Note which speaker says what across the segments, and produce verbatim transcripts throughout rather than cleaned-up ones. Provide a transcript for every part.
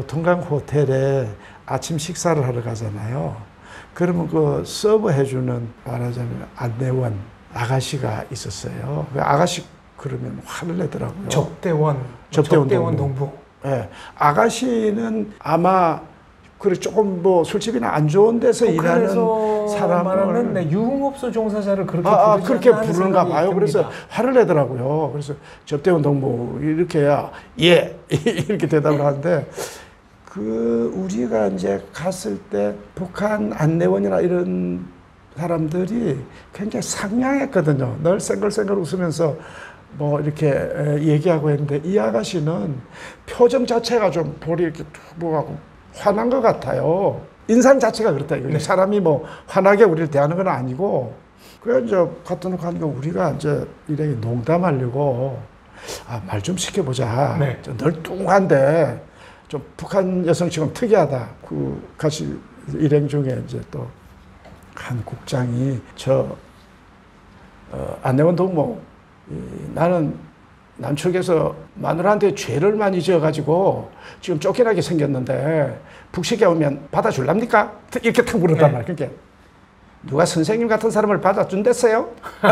Speaker 1: 교통강 호텔에 아침 식사를 하러 가잖아요. 그러면 그 서브 해주는 말하자면 안내원 아가씨가 있었어요. 그 아가씨 그러면 화를 내더라고요.
Speaker 2: 접대원,
Speaker 1: 접대원,
Speaker 2: 접대원
Speaker 1: 동무.
Speaker 2: 동부.
Speaker 1: 예, 아가씨는 아마 그래 조금 뭐 술집이나 안 좋은 데서 일하는 사람을
Speaker 2: 말하는 네, 유흥업소 종사자를 그렇게
Speaker 1: 아, 아,
Speaker 2: 부르지
Speaker 1: 그렇게
Speaker 2: 않나 하는
Speaker 1: 부르는가
Speaker 2: 생각이
Speaker 1: 봐요.
Speaker 2: 듭니다.
Speaker 1: 그래서 화를 내더라고요. 그래서 접대원 동무 이렇게 해야 예 이렇게 대답을 하는데 그 우리가 이제 갔을 때 북한 안내원이나 이런 사람들이 굉장히 상냥했거든요. 늘 쌩글쌩글 웃으면서 뭐 이렇게 얘기하고 했는데 이 아가씨는 표정 자체가 좀 볼이 이렇게 툭하고 화난 것 같아요. 인상 자체가 그렇다 이거죠. 네. 사람이 뭐 화나게 우리를 대하는 건 아니고 그래 이제 갖다 놓고 하니까 우리가 이제 이렇게 농담하려고 아, 말 좀 시켜보자.
Speaker 2: 네.
Speaker 1: 늘 뚱한데 좀 북한 여성처럼 특이하다. 그 같이 일행 중에 이제 또 한 국장이 저 어, 안내원 동무 이, 나는 남측에서 마누라한테 죄를 많이 지어가지고 지금 쫓겨나게 생겼는데 북식에 오면 받아줄랍니까? 이렇게 탁 물었단 말이에요. 그러니까 누가 선생님 같은 사람을 받아준댔어요?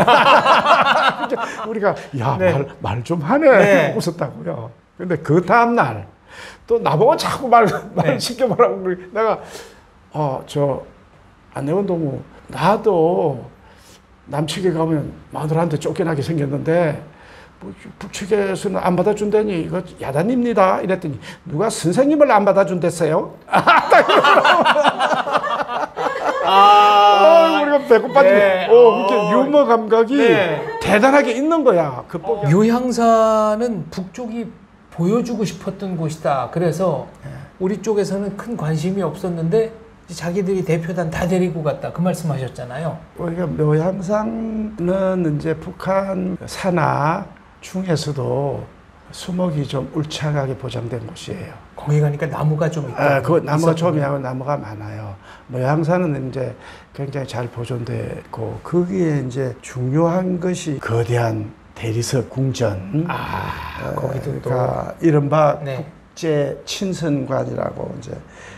Speaker 1: 우리가 야,
Speaker 2: 네.
Speaker 1: 말, 말 좀 하네. 네. 웃었다고요. 근데 그 다음날 또 나보고 자꾸 말, 말 네. 시켜보라고. 내가 어, 저 안내원 동무 나도 남측에 가면 마누라한테 쫓겨나게 생겼는데 뭐 북측에서는 안 받아준다니 이거 야단입니다. 이랬더니 누가 선생님을 안 받아준댔어요? 아, 우리가 배고파지고
Speaker 2: 네.
Speaker 1: 어, 그렇게 유머 감각이
Speaker 2: 네.
Speaker 1: 대단하게 있는 거야. 극복이.
Speaker 2: 유 향사는 북쪽이 보여주고 싶었던 곳이다. 그래서 네. 우리 쪽에서는 큰 관심이 없었는데 자기들이 대표단 다 데리고 갔다. 그 말씀하셨잖아요.
Speaker 1: 우리가 묘향산은 이제 북한 산하 중에서도 수목이 좀 울창하게 보장된 곳이에요.
Speaker 2: 거기 가니까 나무가 좀 있고.
Speaker 1: 아, 그 나무가 좀이하고 나무가 많아요. 묘향산은 이제 굉장히 잘 보존돼 있고 거기에 이제 중요한 것이 거대한 대리석 궁전.
Speaker 2: 아, 거기도
Speaker 1: 그러니까 이른바
Speaker 2: 네.
Speaker 1: 국제 친선관이라고 이제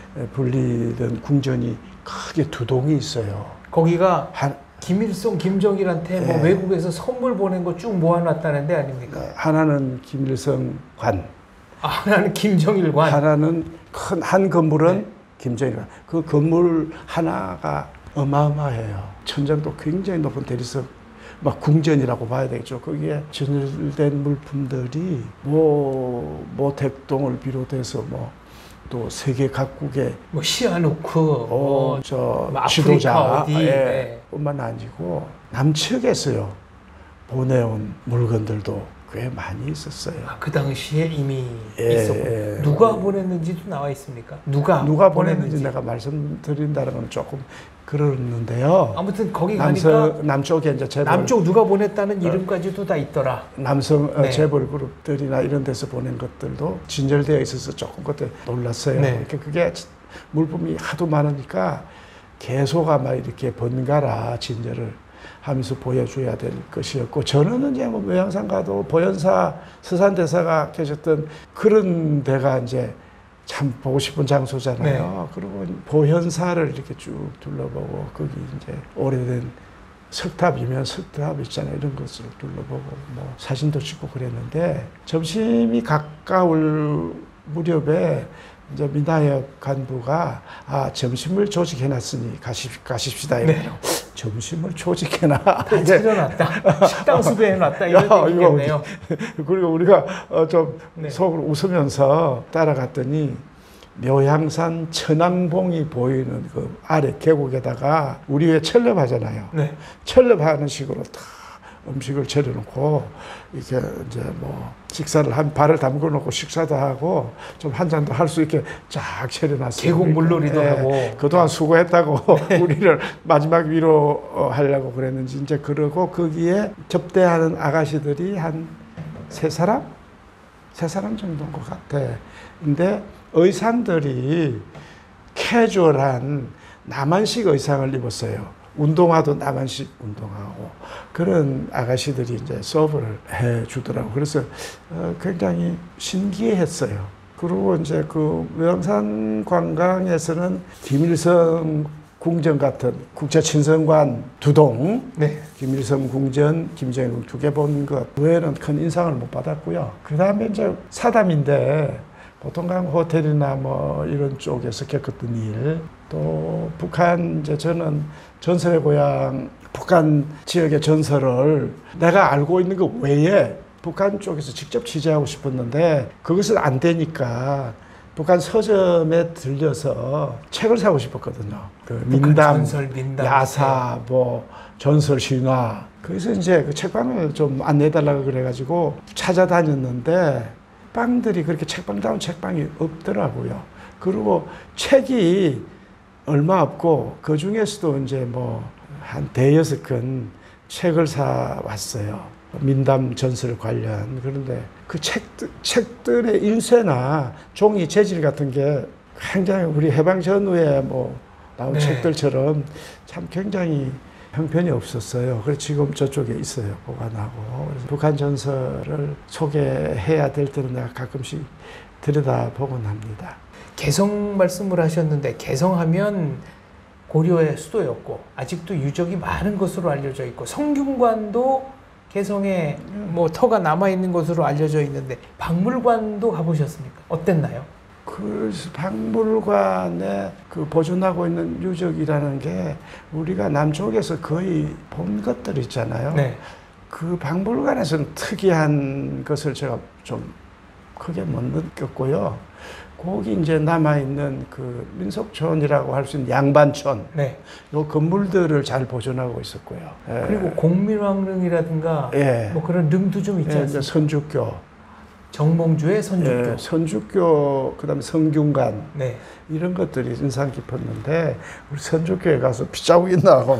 Speaker 1: 불리던 궁전이 크게 두 동이 있어요.
Speaker 2: 거기가
Speaker 1: 한,
Speaker 2: 김일성, 김정일한테 네. 뭐 외국에서 선물 보낸 거 쭉 모아놨다는 데 아닙니까? 하나는
Speaker 1: 김일성 관.
Speaker 2: 아, 하나는 김정일 관.
Speaker 1: 하나는 큰 한 건물은 네. 김정일 관. 그 건물 하나가 어마어마해요. 천장도 굉장히 높은 대리석 막 궁전이라고 봐야 되겠죠. 거기에 전열된 물품들이 뭐 모택동을 비롯해서 뭐 또 세계 각국의
Speaker 2: 뭐 시아누크,
Speaker 1: 어,
Speaker 2: 뭐
Speaker 1: 저
Speaker 2: 뭐
Speaker 1: 지도자
Speaker 2: 어디, 네.
Speaker 1: 뿐만 아니고 남측에서요 보내온 물건들도 꽤 많이 있었어요.
Speaker 2: 아, 그 당시에 이미
Speaker 1: 예,
Speaker 2: 있었고
Speaker 1: 예.
Speaker 2: 누가 보냈는지도 나와 있습니까? 누가
Speaker 1: 누가 보냈는지,
Speaker 2: 보냈는지
Speaker 1: 내가 말씀드린다는 건 조금 그러는데요.
Speaker 2: 아무튼 거기
Speaker 1: 남성,
Speaker 2: 가니까
Speaker 1: 남쪽에 이제 재벌,
Speaker 2: 남쪽 누가 보냈다는 이름까지도 다 있더라.
Speaker 1: 남성
Speaker 2: 네.
Speaker 1: 재벌 그룹들이나 이런 데서 보낸 것들도 진열되어 있어서 조금 그때 놀랐어요.
Speaker 2: 네.
Speaker 1: 이렇게 그게 물품이 하도 많으니까 계속 아마 이렇게 번갈아 진열을 하면서 보여줘야 될 것이었고, 저는 이제 뭐 묘향산 가도 보현사 서산대사가 계셨던 그런 데가 이제 참 보고 싶은 장소잖아요. 네. 그리고 보현사를 이렇게 쭉 둘러보고 거기 이제 오래된 석탑이면 석탑 있잖아요. 이런 것을 둘러보고 뭐 사진도 찍고 그랬는데, 점심이 가까울 무렵에 이제 민하협 간부가 아 점심을 조직해놨으니 가십, 가십시다 이래요. 네. 점심을 조직해놔.
Speaker 2: 다 차려놨다. 식당 수배해놨다. 이런 얘기겠네요.
Speaker 1: 그리고 우리가 어, 좀
Speaker 2: 네.
Speaker 1: 속으로 웃으면서 따라갔더니 묘향산 천왕봉이 보이는 그 아래 계곡에다가 우리 왜 철렵하잖아요.
Speaker 2: 네.
Speaker 1: 철렵하는 식으로 다 음식을 차려놓고 이렇게 이제 뭐 식사를 한 발을 담궈 놓고 식사도 하고 좀 한 잔도 할 수 있게 쫙 차려놨어요.
Speaker 2: 계곡 물놀이도
Speaker 1: 네.
Speaker 2: 하고
Speaker 1: 그동안 수고했다고 네. 우리를 마지막 위로 하려고 그랬는지 이제 그러고 거기에 접대하는 아가씨들이 한 세 사람? 세 사람 정도인 것 같아. 근데 의상들이 캐주얼한 남한식 의상을 입었어요. 운동화도 남한식 운동하고 그런 아가씨들이 이제 서브를 해 주더라고. 그래서 어, 굉장히 신기했어요. 그리고 이제 그 외양산 관광에서는 김일성 궁전 같은 국제친선관 두 동,
Speaker 2: 네.
Speaker 1: 김일성 궁전, 김정일 두 개 본 것 외에는 큰 인상을 못 받았고요. 그 다음에 이제 사담인데 보통 간 호텔이나 뭐 이런 쪽에서 겪었던 일, 또 북한 이제 저는 전설의 고향 북한 지역의 전설을 내가 알고 있는 것 외에 북한 쪽에서 직접 취재하고 싶었는데 그것은 안 되니까 북한 서점에 들려서 책을 사고 싶었거든요. 그 민담,
Speaker 2: 전설, 민담,
Speaker 1: 야사, 뭐 전설 신화. 그래서 이제 그 책방을 좀 안내해달라고 그래가지고 찾아다녔는데 빵들이 그렇게 책방다운 책방이 없더라고요. 그리고 책이 얼마 없고 그 중에서도 이제 뭐 한 대여섯 권 책을 사 왔어요. 민담 전설 관련. 그런데 그 책들, 책들의 인쇄나 종이 재질 같은 게 굉장히 우리 해방 전후에 뭐 나온
Speaker 2: 네.
Speaker 1: 책들처럼 참 굉장히 형편이 없었어요. 그래서 지금 저쪽에 있어요. 보관하고. 그래서 북한 전설을 소개해야 될 때는 내가 가끔씩 들여다보곤 합니다.
Speaker 2: 개성 말씀을 하셨는데 개성하면 고려의 수도였고 아직도 유적이 많은 것으로 알려져 있고 성균관도 개성에 뭐 터가 남아있는 것으로 알려져 있는데 박물관도 가보셨습니까? 어땠나요?
Speaker 1: 그 박물관에 그 보존하고 있는 유적이라는 게 우리가 남쪽에서 거의 본 것들 있잖아요.
Speaker 2: 네.
Speaker 1: 그 박물관에서는 특이한 것을 제가 좀 크게 못 느꼈고요. 거기 이제 남아있는 그 민속촌이라고 할 수 있는 양반촌.
Speaker 2: 네.
Speaker 1: 요 건물들을 잘 보존하고 있었고요. 예.
Speaker 2: 그리고 공민왕릉이라든가
Speaker 1: 예.
Speaker 2: 뭐 그런 릉도 좀 있지
Speaker 1: 예,
Speaker 2: 않습니까?
Speaker 1: 이제 선주교.
Speaker 2: 정몽주의 선주교.
Speaker 1: 예, 선주교, 그 다음에 성균관.
Speaker 2: 네.
Speaker 1: 이런 것들이 인상 깊었는데, 우리 선주교에 가서 빗자국 있나 하고.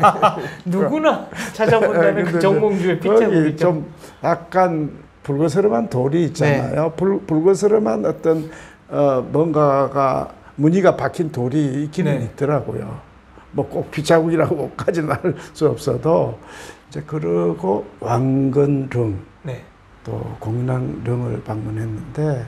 Speaker 2: 누구나 찾아본다는 그 정몽주의
Speaker 1: 거기
Speaker 2: 빗자국이
Speaker 1: 좀 약간 불거스름한 돌이 있잖아요.
Speaker 2: 네.
Speaker 1: 불, 불거스름한 어떤 어, 뭔가가 무늬가 박힌 돌이 있기는
Speaker 2: 네.
Speaker 1: 있더라고요. 뭐 꼭 빗자국이라고까지는 할 수 없어도 이제 그러고 왕건릉
Speaker 2: 네.
Speaker 1: 또 공릉을 방문했는데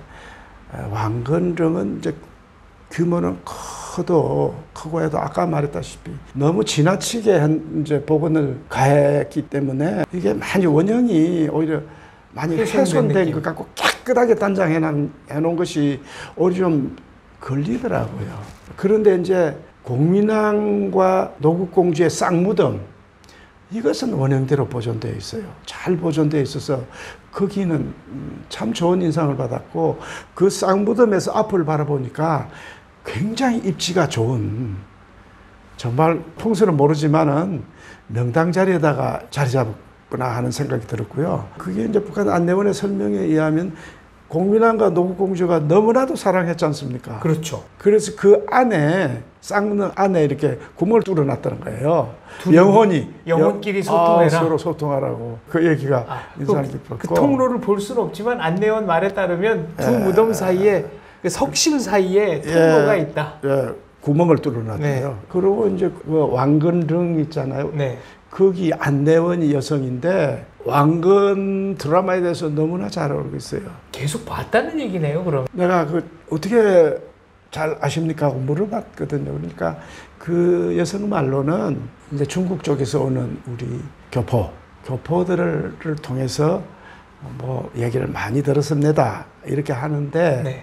Speaker 1: 왕건릉은 이제 규모는 커도 크고 해도 아까 말했다시피 너무 지나치게 한 이제 복원을 가했기 때문에 이게 많이 원형이 오히려 많이 훼손된 것 같고 깨끗하게 단장해 놓은 것이 오히려 좀 걸리더라고요. 그런데 이제 공민왕과 노국공주의 쌍무덤 이것은 원형대로 보존되어 있어요. 잘 보존되어 있어서 거기는 참 좋은 인상을 받았고 그 쌍무덤에서 앞을 바라보니까 굉장히 입지가 좋은 정말 풍수는 모르지만은 명당 자리에다가 자리 잡았구나 하는 생각이 들었고요. 그게 이제 북한 안내원의 설명에 의하면 공민왕과 노국공주가 너무나도 사랑했지 않습니까?
Speaker 2: 그렇죠.
Speaker 1: 그래서 그 안에 쌍문 안에 이렇게 구멍을 뚫어놨다는 거예요.
Speaker 2: 둘이
Speaker 1: 영혼이
Speaker 2: 영혼끼리 소통해라.
Speaker 1: 아, 서로 소통하라고 그 얘기가
Speaker 2: 아,
Speaker 1: 인상
Speaker 2: 그,
Speaker 1: 깊었고
Speaker 2: 그 통로를 볼 수는 없지만 안내원 말에 따르면 두
Speaker 1: 예.
Speaker 2: 무덤 사이에 그 석실 사이에 통로가
Speaker 1: 예,
Speaker 2: 있다.
Speaker 1: 예, 구멍을 뚫어놨대요.
Speaker 2: 네.
Speaker 1: 그리고 이제 그 왕건릉 있잖아요.
Speaker 2: 네.
Speaker 1: 거기 안내원이 여성인데 왕건 드라마에 대해서 너무나 잘 알고 있어요.
Speaker 2: 계속 봤다는 얘기네요, 그럼.
Speaker 1: 내가 그 어떻게 잘 아십니까 하고 물어봤거든요. 그러니까 그 여성 말로는 이제 중국 쪽에서 오는 우리 교포, 교포들을 통해서 뭐 얘기를 많이 들었습니다. 이렇게 하는데
Speaker 2: 네.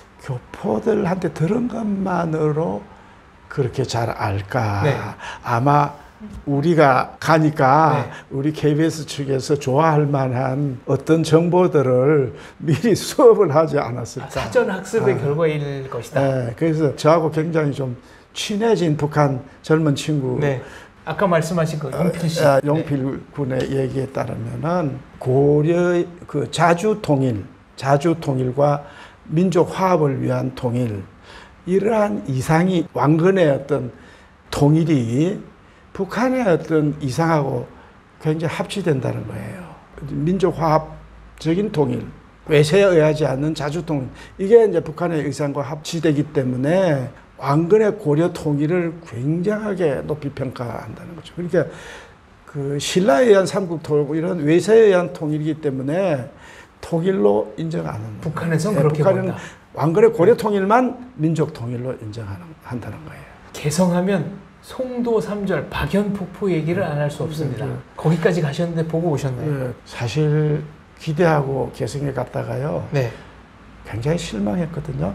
Speaker 1: 교포들한테 들은 것만으로 그렇게 잘 알까?
Speaker 2: 네.
Speaker 1: 아마 우리가 가니까
Speaker 2: 네.
Speaker 1: 우리 케이비에스 측에서 좋아할 만한 어떤 정보들을 미리 수업을 하지 않았을까.
Speaker 2: 아, 사전 학습의
Speaker 1: 아.
Speaker 2: 결과일 것이다.
Speaker 1: 네, 그래서 저하고 굉장히 좀 친해진 북한 젊은 친구.
Speaker 2: 네. 아까 말씀하신 그 용필 씨.
Speaker 1: 아, 용필 군의 얘기에 따르면은 고려 그 자주 통일, 자주 통일과 민족 화합을 위한 통일 이러한 이상이 왕건의 어떤 통일이 북한의 어떤 이상하고 굉장히 합치된다는 거예요. 민족 화합적인 통일, 외세에 의하지 않는 자주 통일 이게 이제 북한의 의상과 합치되기 때문에 왕건의 고려 통일을 굉장하게 높이 평가한다는 거죠. 그러니까 그 신라에 의한 삼국 통일 이런 외세에 의한 통일이기 때문에 통일로 인정 안 합니다.
Speaker 2: 북한에선
Speaker 1: 네,
Speaker 2: 그렇게
Speaker 1: 북한은
Speaker 2: 본다.
Speaker 1: 왕건의 고려 통일만 민족 통일로 인정하는 한다는 거예요.
Speaker 2: 개성하면 송도 삼절 박연폭포 얘기를 안 할 수 없습니다.
Speaker 1: 네.
Speaker 2: 거기까지 가셨는데 보고 오셨나요?
Speaker 1: 네, 사실 기대하고 개성에 갔다가요.
Speaker 2: 네.
Speaker 1: 굉장히 실망했거든요.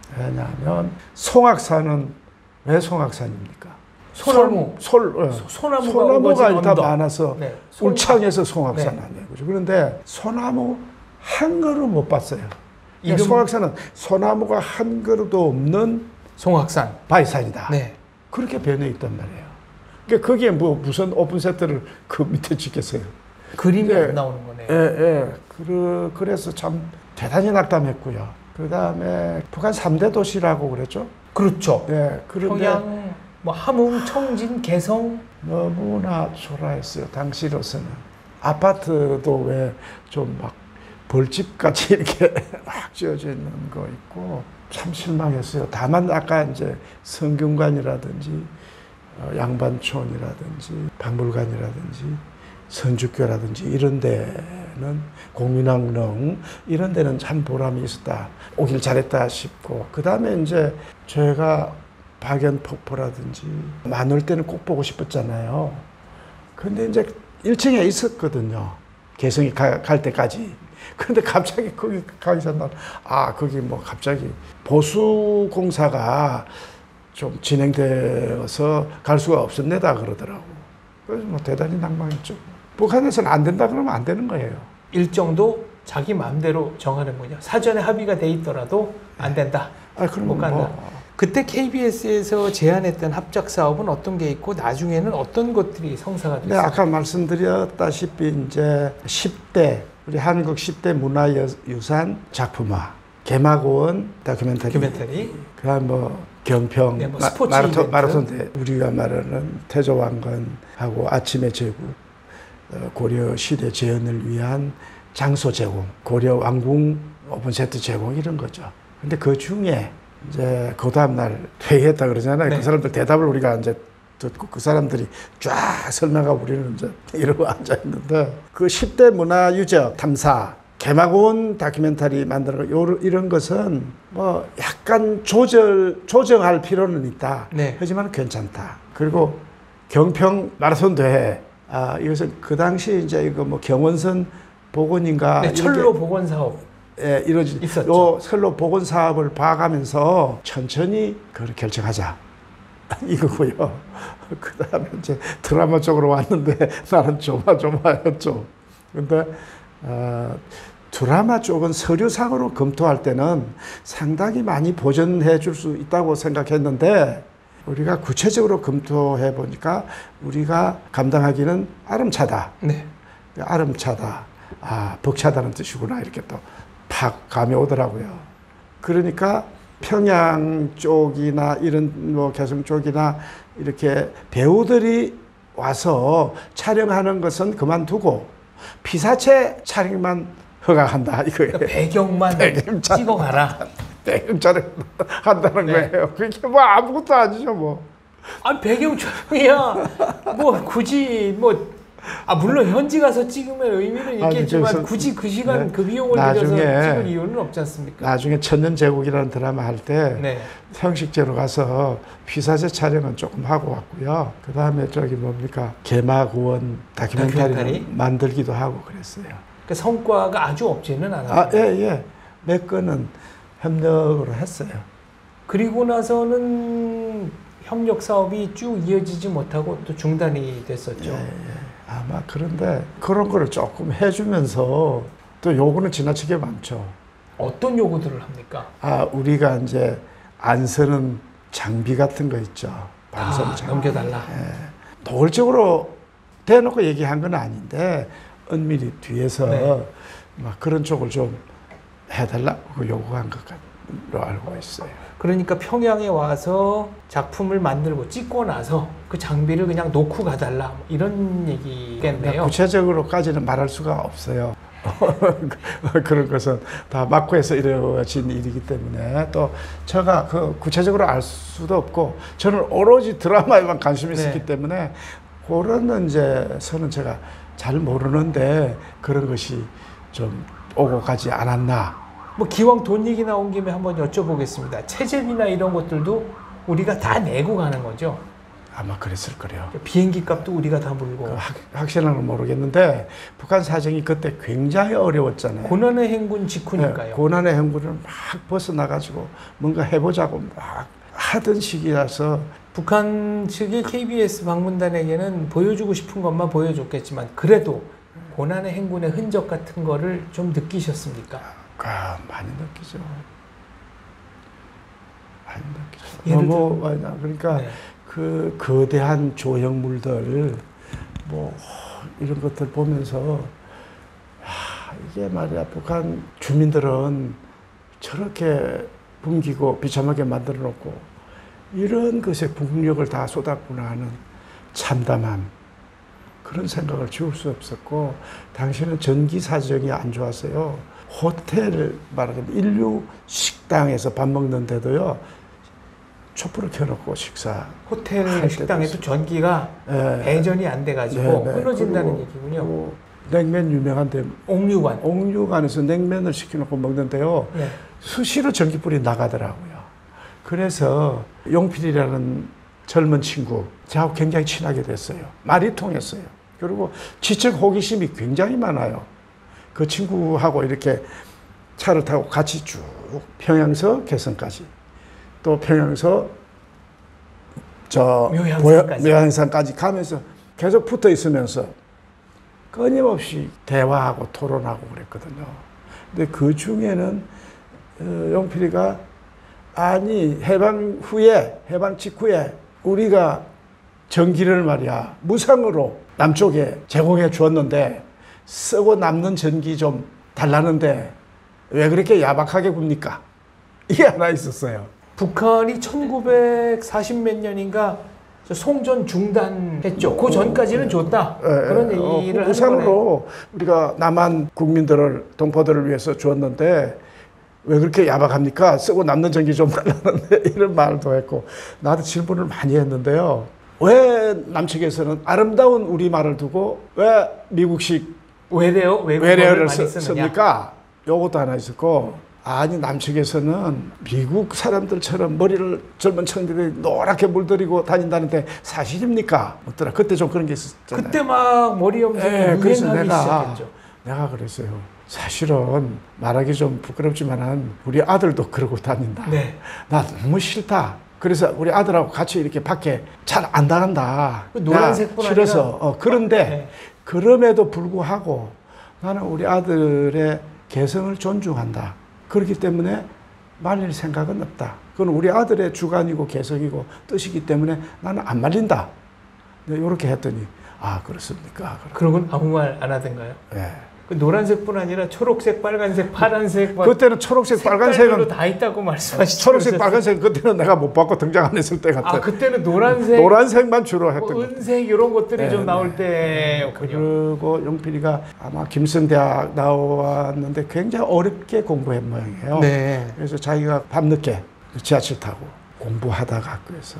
Speaker 1: 왜냐하면 송악산은 왜 송악산입니까?
Speaker 2: 소나무.
Speaker 1: 솔, 솔, 어.
Speaker 2: 소나무가,
Speaker 1: 소나무가 일단
Speaker 2: 언덕.
Speaker 1: 많아서
Speaker 2: 네. 송-
Speaker 1: 울창에서 송악산
Speaker 2: 네.
Speaker 1: 아니에요. 그죠? 그런데 소나무 한 그루 못 봤어요.
Speaker 2: 이름-
Speaker 1: 송악산은 소나무가 한 그루도 없는
Speaker 2: 송악산.
Speaker 1: 바위산이다.
Speaker 2: 네.
Speaker 1: 그렇게 변해 있단 말이에요. 그러니까 거기에 뭐 무슨 오픈세트를 그 밑에 짓겠어요.
Speaker 2: 그림이
Speaker 1: 네.
Speaker 2: 안 나오는 거네요.
Speaker 1: 예, 예. 그, 그래서 참 대단히 낙담했고요. 그 다음에 북한 삼 대 도시라고 그랬죠.
Speaker 2: 그렇죠.
Speaker 1: 예. 그런데
Speaker 2: 평양, 뭐 함흥, 청진, 개성.
Speaker 1: 너무나 초라했어요. 당시로서는. 아파트도 왜 좀 막 벌집같이 이렇게 막 지어져 있는 거 있고 참 실망했어요. 다만 아까 이제 성균관이라든지 어, 양반촌이라든지 박물관이라든지 선주교라든지 이런 데는 공민왕릉 이런 데는 참 보람이 있었다. 오길 잘했다 싶고 그 다음에 이제 제가 박연폭포라든지 마늘 때는 꼭 보고 싶었잖아요. 근데 이제 일 층에 있었거든요. 개성이 가, 갈 때까지. 근데 갑자기 거기 가기 전날 아 거기 뭐 갑자기 보수 공사가 좀 진행되어서 갈 수가 없었네다 그러더라고. 그래서 뭐 대단히 낭망했죠. 북한에서는 안 된다 그러면 안 되는 거예요.
Speaker 2: 일정도 자기 마음대로 정하는군요. 사전에 합의가 돼 있더라도 안 된다.
Speaker 1: 아 그러면
Speaker 2: 못 간다.
Speaker 1: 뭐
Speaker 2: 그때 케이비에스에서 제안했던 합작 사업은 어떤 게 있고 나중에는 어떤 것들이 성사가
Speaker 1: 네,
Speaker 2: 됐어요?
Speaker 1: 아까 말씀드렸다시피 이제 십 대 우리 한국 십 대 문화유산 작품화 개마고원 다큐멘터리,
Speaker 2: 다큐멘터리.
Speaker 1: 그다음 뭐 경평
Speaker 2: 네, 뭐
Speaker 1: 마,
Speaker 2: 스포츠
Speaker 1: 마라톤
Speaker 2: 이벤트.
Speaker 1: 마라톤 대 우리가 말하는 태조왕건하고 아침의 제국 어, 고려 시대 재현을 위한 장소 제공 고려 왕궁 오픈 세트 제공 이런 거죠. 근데 그 중에 이제 그 다음 날 회의했다 그러잖아요.
Speaker 2: 네.
Speaker 1: 그 사람들 대답을 우리가 이제 듣고 그 사람들이 쫙 설명하고 우리는 이제 이러고 앉아 있는데 그 십 대 문화유적 탐사 개마고원 다큐멘터리 만드는 거 요, 이런 것은 뭐 약간 조절 조정할 필요는 있다.
Speaker 2: 네.
Speaker 1: 하지만 괜찮다. 그리고 경평 마라톤 대회 아 이것은 그 당시 이제 이거 뭐 경원선 복원인가
Speaker 2: 네, 철로 복원 사업.
Speaker 1: 예, 이루어진
Speaker 2: 있었죠.
Speaker 1: 요 선로 복원 사업을 봐가면서 천천히 그걸 결정하자 이거고요. 그 다음에 이제 드라마 쪽으로 왔는데 나는 조마조마였죠. 근데 어, 드라마 쪽은 서류상으로 검토할 때는 상당히 많이 보전해 줄 수 있다고 생각했는데 우리가 구체적으로 검토해 보니까 우리가 감당하기는 아름차다.
Speaker 2: 네.
Speaker 1: 아름차다. 아, 벅차다는 뜻이구나. 이렇게 또 팍 감이 오더라고요. 그러니까 평양 쪽이나 이런 뭐 개성 쪽이나 이렇게 배우들이 와서 촬영하는 것은 그만두고 피사체 촬영만 허가한다 이거예요.
Speaker 2: 그러니까 배경만
Speaker 1: 배경 촬영.
Speaker 2: 찍어가라.
Speaker 1: 배경 촬영 한다는
Speaker 2: 네.
Speaker 1: 거예요. 그게 뭐 아무것도 아니죠 뭐.
Speaker 2: 아 배경 촬영이야. 뭐 굳이 뭐 아 물론 현지 가서 찍으면 의미는
Speaker 1: 아니,
Speaker 2: 있겠지만
Speaker 1: 저기서-
Speaker 2: 굳이 그 시간
Speaker 1: 네.
Speaker 2: 그 비용을
Speaker 1: 나중에
Speaker 2: 들여서 찍을 이유는 없지 않습니까?
Speaker 1: 나중에 천년제국이라는 드라마 할 때
Speaker 2: 네.
Speaker 1: 형식제로 가서 피사체 촬영은 조금 하고 왔고요. 그 다음에 저기 뭡니까 개마고원 다큐멘터리를
Speaker 2: 다큐멘터리?
Speaker 1: 만들기도 하고 그랬어요.
Speaker 2: 그 성과가 아주 없지는 않아요.
Speaker 1: 아, 예, 예. 몇 건은 협력으로 했어요.
Speaker 2: 그리고 나서는 협력 사업이 쭉 이어지지 못하고 또 중단이 됐었죠.
Speaker 1: 예, 예. 아마 그런데 그런 거를 조금 해주면서 또 요구는 지나치게 많죠.
Speaker 2: 어떤 요구들을 합니까?
Speaker 1: 아, 우리가 이제 안 쓰는 장비 같은 거 있죠. 방송
Speaker 2: 아,
Speaker 1: 장비.
Speaker 2: 넘겨달라.
Speaker 1: 예. 노골적으로 대놓고 얘기한 건 아닌데 은밀히 뒤에서
Speaker 2: 네.
Speaker 1: 막 그런 쪽을 좀 해달라고 요구한 것으로 알고 있어요.
Speaker 2: 그러니까 평양에 와서 작품을 만들고 찍고 나서 그 장비를 그냥 놓고 가달라 뭐 이런 얘기겠네요.
Speaker 1: 구체적으로까지는 말할 수가 없어요. 그런 것은 다 마쿠에서 이루어진 일이기 때문에 또 제가 그 구체적으로 알 수도 없고 저는 오로지 드라마에만 관심이 있었기
Speaker 2: 네.
Speaker 1: 때문에 그런 이제 선은 제가 잘 모르는데 그런 것이 좀 오고 가지 않았나
Speaker 2: 뭐 기왕 돈 얘기 나온 김에 한번 여쭤보겠습니다. 체제비나 이런 것들도 우리가 다 내고 가는 거죠?
Speaker 1: 아마 그랬을 거래요.
Speaker 2: 비행기 값도 우리가 다 물고.
Speaker 1: 그 확, 확실한 건 모르겠는데 북한 사정이 그때 굉장히 어려웠잖아요.
Speaker 2: 고난의 행군 직후니까요.
Speaker 1: 네, 고난의 행군을 막 벗어나가지고 뭔가 해보자고 막 하던 시기라서
Speaker 2: 북한 측이 케이비에스 방문단에게는 보여주고 싶은 것만 보여줬겠지만 그래도 고난의 행군의 흔적 같은 거를 좀 느끼셨습니까?
Speaker 1: 아, 많이 느끼죠. 많이 느끼죠.
Speaker 2: 예를
Speaker 1: 너무 많이 나. 그러니까
Speaker 2: 네.
Speaker 1: 그 거대한 조형물들 뭐 이런 것들 보면서 아, 이게 말이야 북한 주민들은 저렇게 굶기고 비참하게 만들어 놓고 이런 것에 국력을 다 쏟았구나 하는 참담함 그런 생각을 지울 수 없었고 당시에는 전기 사정이 안 좋았어요. 호텔 말하자면 인류 식당에서 밥 먹는데도요 촛불을 켜놓고 식사.
Speaker 2: 호텔 식당에도 전기가
Speaker 1: 네.
Speaker 2: 배전이 안 돼가지고
Speaker 1: 네, 네.
Speaker 2: 끊어진다는
Speaker 1: 그리고,
Speaker 2: 얘기군요.
Speaker 1: 그리고 냉면 유명한데
Speaker 2: 옥류관.
Speaker 1: 옥류관에서 냉면을 시켜놓고 먹는데요.
Speaker 2: 네.
Speaker 1: 수시로 전기불이 나가더라고요. 그래서 용필이라는 젊은 친구 저하고 굉장히 친하게 됐어요. 말이 통했어요. 그리고 지적 호기심이 굉장히 많아요. 그 친구하고 이렇게 차를 타고 같이 쭉 평양서 개성까지 또 평양서 저
Speaker 2: 묘향산까지.
Speaker 1: 묘향산까지 가면서 계속 붙어 있으면서 끊임없이 대화하고 토론하고 그랬거든요. 근데 그 중에는 어, 용필이가 아니 해방 후에 해방 직후에 우리가 전기를 말이야 무상으로 남쪽에 제공해 주었는데 쓰고 남는 전기 좀 달라는데 왜 그렇게 야박하게 굽니까? 이게 하나 있었어요.
Speaker 2: 북한이 천구백사십 몇 년인가 송전 중단했죠. 그 전까지는 줬다.
Speaker 1: 예,
Speaker 2: 그런
Speaker 1: 예.
Speaker 2: 얘기를
Speaker 1: 어,
Speaker 2: 하는
Speaker 1: 우상으로 우리가 남한 국민들을 동포들을 위해서 주었는데 왜 그렇게 야박합니까? 쓰고 남는 전기 좀 달라는데 이런 말도 했고 나도 질문을 많이 했는데요. 왜 남측에서는 아름다운 우리말을 두고 왜 미국식
Speaker 2: 외래어,
Speaker 1: 외래어를
Speaker 2: 많이
Speaker 1: 쓰,
Speaker 2: 쓰느냐?
Speaker 1: 씁니까? 요것도 하나 있었고 아니 남측에서는 미국 사람들처럼 머리를 젊은 청년들이 노랗게 물들이고 다닌다는데 사실입니까? 없더라. 그때 좀 그런 게 있었잖아요.
Speaker 2: 그때 막 머리 염색이
Speaker 1: 예, 그래서
Speaker 2: 유행하기
Speaker 1: 내가
Speaker 2: 시작했죠.
Speaker 1: 내가 그랬어요. 사실은 말하기 좀 부끄럽지만은 우리 아들도 그러고 다닌다.
Speaker 2: 네.
Speaker 1: 나 너무 싫다. 그래서 우리 아들하고 같이 이렇게 밖에 잘 안 나간다.
Speaker 2: 그 노란색뿐
Speaker 1: 싫어서.
Speaker 2: 아니라
Speaker 1: 어, 그런데
Speaker 2: 네.
Speaker 1: 그럼에도 불구하고 나는 우리 아들의 개성을 존중한다. 그렇기 때문에 말릴 생각은 없다. 그건 우리 아들의 주관이고 개성이고 뜻이기 때문에 나는 안 말린다. 네, 이렇게 했더니 아 그렇습니까?
Speaker 2: 그러고는 아무 말 안 하던가요?
Speaker 1: 네.
Speaker 2: 그 노란색뿐 아니라 초록색, 빨간색, 파란색 막
Speaker 1: 그때는 초록색, 빨간색은
Speaker 2: 다 있다고 말씀하시죠.
Speaker 1: 초록색, 빨간색 그때는 내가 못 받고 등장 안 했을 때 같아.
Speaker 2: 아 그때는 노란색,
Speaker 1: 노란색만 주로 했던
Speaker 2: 뭐
Speaker 1: 거.
Speaker 2: 은색 이런 것들이
Speaker 1: 네,
Speaker 2: 좀
Speaker 1: 네.
Speaker 2: 나올 때였군요.
Speaker 1: 그리고 용필이가 아마 김성대학 나왔는데 굉장히 어렵게 공부한 모양이에요.
Speaker 2: 네.
Speaker 1: 그래서 자기가 밤늦게 지하철 타고 공부하다가 학교에서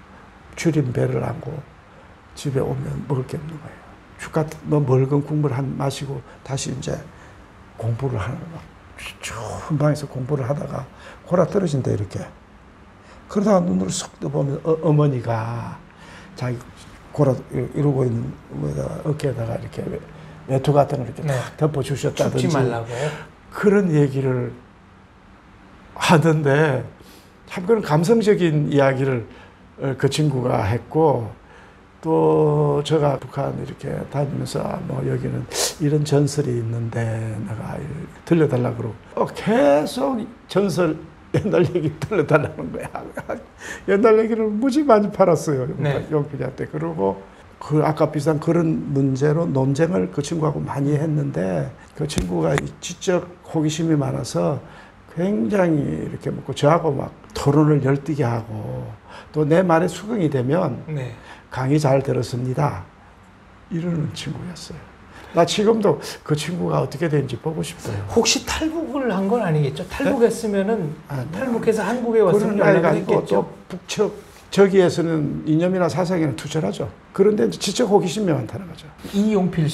Speaker 1: 줄임배를 안고 집에 오면 먹을 게 없는 거예요. 죽 같은 뭐 묽은 국물 한 마시고 다시 이제 공부를 하는 막 추운 방에서 공부를 하다가 골아 떨어진다 이렇게. 그러다가 눈을 쏙 떠보면 어, 어머니가 자기 골아 이러고 있는 거에다가 어깨에다가 이렇게 외투 같은 걸 이렇게
Speaker 2: 네.
Speaker 1: 탁 덮어 주셨다든지
Speaker 2: 춥지 말라고.
Speaker 1: 그런 얘기를 하던데 참 그런 감성적인 이야기를 그 친구가 했고 또 제가 북한 이렇게 다니면서 뭐 여기는 이런 전설이 있는데 내가 들려달라고 그러고 어, 계속 전설 옛날 얘기 들려달라는 거야. 옛날 얘기를 무지 많이 팔았어요.
Speaker 2: 네.
Speaker 1: 용필이한테. 그리고 그 아까 비슷한 그런 문제로 논쟁을 그 친구하고 많이 했는데 그 친구가 지적 호기심이 많아서 굉장히 이렇게 먹고 저하고 막 토론을 열띠게 하고 또 내 말에 수긍이 되면
Speaker 2: 네.
Speaker 1: 강의 잘 들었습니다. 이러는 친구였어요. 나 지금도 그 친구가 어떻게 되는지 보고 싶어요.
Speaker 2: 혹시 탈북을 한 건 아니겠죠? 탈북했으면은
Speaker 1: 아, 네.
Speaker 2: 탈북해서 한국에 왔으면
Speaker 1: 그런 아이가
Speaker 2: 연락을
Speaker 1: 아니고
Speaker 2: 했겠죠.
Speaker 1: 또 북측 저기에서는 이념이나 사상에는 투철하죠. 그런데 지적 호기심이 많다는 거죠.
Speaker 2: 이용필 씨.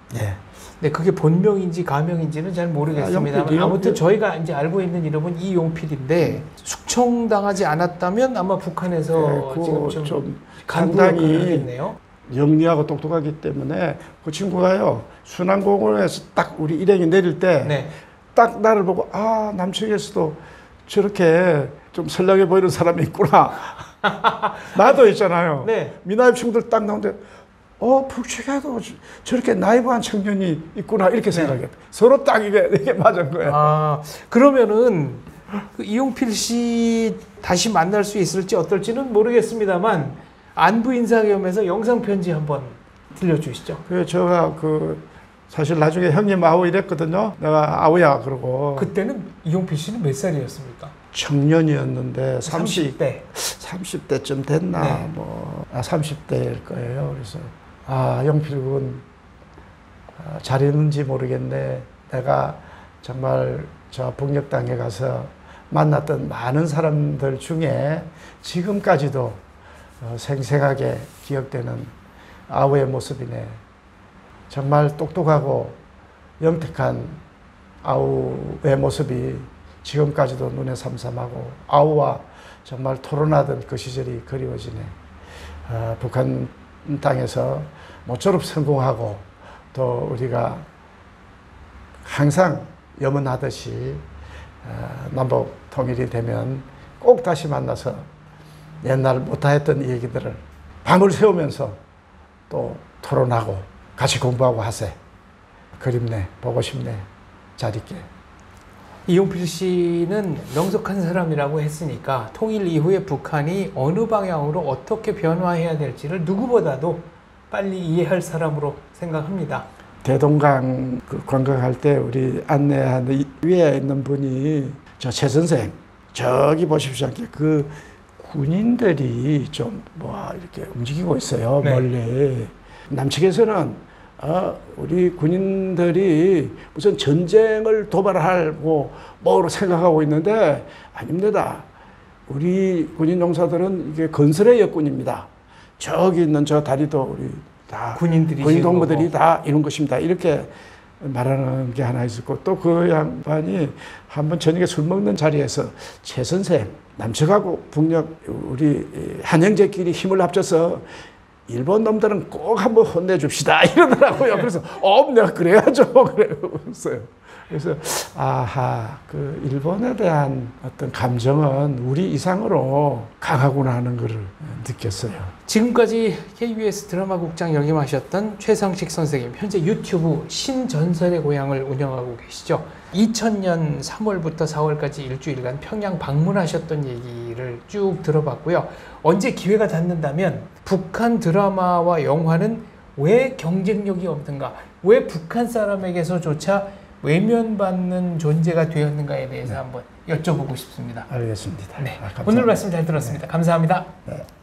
Speaker 1: 예.
Speaker 2: 네, 그게 본명인지 가명인지는 잘 모르겠습니다.
Speaker 1: 아, 용필,
Speaker 2: 아무튼
Speaker 1: 용필.
Speaker 2: 저희가 이제 알고 있는 이름은 이용필인데 숙청당하지 않았다면 아마 북한에서
Speaker 1: 그
Speaker 2: 지금 좀,
Speaker 1: 좀
Speaker 2: 간부
Speaker 1: 상당히
Speaker 2: 역할을 하겠네요.
Speaker 1: 영리하고 똑똑하기 때문에 그 친구가요 순환공원에서 딱 우리 일행이 내릴 때 딱
Speaker 2: 네.
Speaker 1: 나를 보고 아 남측에서도 저렇게 좀 선량해 보이는 사람이 있구나. 나도 있잖아요.
Speaker 2: 네.
Speaker 1: 미나입 친구들 딱 나오는데 어 북측에도 저렇게 나이브한 청년이 있구나 이렇게 생각해. 서로 딱 이게 이게 맞은 거예요.
Speaker 2: 아, 그러면은 그 이용필 씨 다시 만날 수 있을지 어떨지는 모르겠습니다만 안부 인사 겸해서 영상 편지 한번 들려주시죠.
Speaker 1: 그래서 제가 그 사실 나중에 형님 아우 이랬거든요. 내가 아우야 그러고
Speaker 2: 그때는 이용필 씨는 몇 살이었습니까?
Speaker 1: 청년이었는데 삼십
Speaker 2: 대.
Speaker 1: 삼십 대쯤 됐나
Speaker 2: 네.
Speaker 1: 뭐 아, 삼십 대일 거예요. 그래서 아 영필 군 아, 잘 있는지 모르겠네. 내가 정말 저 북녘땅에 가서 만났던 많은 사람들 중에 지금까지도 어, 생생하게 기억되는 아우의 모습이네. 정말 똑똑하고 영특한 아우의 모습이 지금까지도 눈에 삼삼하고 아우와 정말 토론하던 그 시절이 그리워지네. 어, 북한 땅에서 모쪼록 성공하고 또 우리가 항상 염원하듯이 어, 남북 통일이 되면 꼭 다시 만나서 옛날 못하였던 얘기들을 밤을 새우면서 또 토론하고 같이 공부하고 하세. 그립네. 보고 싶네. 잘 있게.
Speaker 2: 이용필 씨는 명석한 사람이라고 했으니까 통일 이후에 북한이 어느 방향으로 어떻게 변화해야 될지를 누구보다도 빨리 이해할 사람으로 생각합니다.
Speaker 1: 대동강 그 관광할 때 우리 안내하는 위에 있는 분이 저 최 선생 저기 보십시오. 그 군인들이 좀 뭐 이렇게 움직이고 있어요.
Speaker 2: 네.
Speaker 1: 멀리. 남측에서는 어, 우리 군인들이 무슨 전쟁을 도발하고 뭐로 생각하고 있는데 아닙니다. 우리 군인 용사들은 이게 건설의 역군입니다. 저기 있는 저 다리도 우리 다
Speaker 2: 군인들이
Speaker 1: 군인 동무들이
Speaker 2: 거고.
Speaker 1: 다 이런 것입니다. 이렇게 말하는 게 하나 있었고 또 그 양반이 한번 저녁에 술 먹는 자리에서 최 선생 남측하고 북녘 우리 한형제끼리 힘을 합쳐서 일본 놈들은 꼭 한번 혼내줍시다 이러더라고요. 그래서 어 내가 그래야죠. 그랬어요. 그래서 아하 그 일본에 대한 어떤 감정은 우리 이상으로 강하구나 하는 것을 느꼈어요.
Speaker 2: 지금까지 케이비에스 드라마국장 역임하셨던 최상식 선생님, 현재 유튜브 신전설의 고향을 운영하고 계시죠. 이천 년 삼월부터 사월까지 일주일간 평양 방문하셨던 얘기를 쭉 들어봤고요. 언제 기회가 닿는다면 북한 드라마와 영화는 왜 경쟁력이 없는가, 왜 북한 사람에게서조차 외면받는 존재가 되었는가에 대해서
Speaker 1: 네.
Speaker 2: 한번 여쭤보고 싶습니다.
Speaker 1: 알겠습니다.
Speaker 2: 네.
Speaker 1: 아,
Speaker 2: 오늘 말씀 잘 들었습니다.
Speaker 1: 네.
Speaker 2: 감사합니다.
Speaker 1: 네.